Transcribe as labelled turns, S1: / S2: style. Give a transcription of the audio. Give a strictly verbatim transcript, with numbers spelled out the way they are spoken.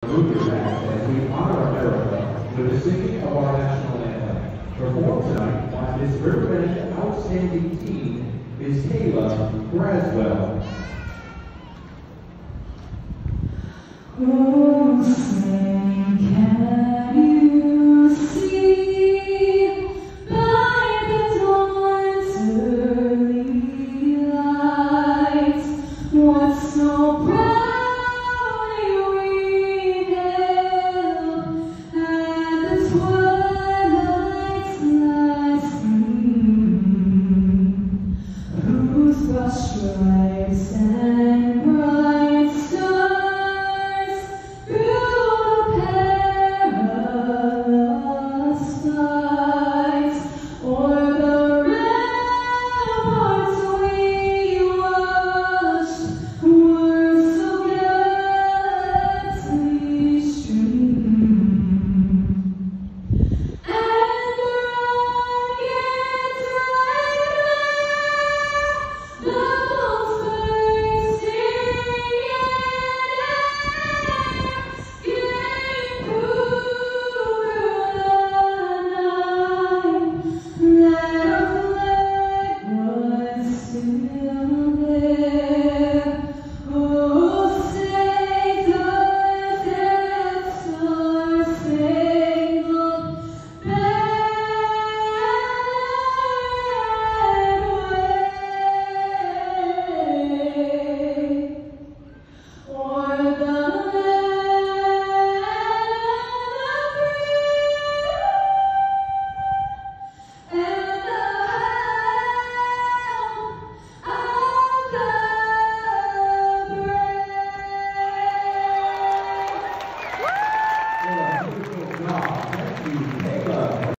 S1: Move your back as we honor America with the singing of our national anthem. Performed tonight by this very outstanding team is Kayla Braswell.
S2: Oh, say, can you see by the dawn's early light what so proudly we hailed at the twilight's last gleam, whose broad stripes and bright stars through the perilous skies o'er the ramparts we watched were so gallantly streamed, and the rocket's right there, the boats bursting in air, came through the night, that our flag was still there. Oh, say does that star-spangled banner wave o'er the land of the free and the home of the brave?
S1: What a beautiful job. Thank you.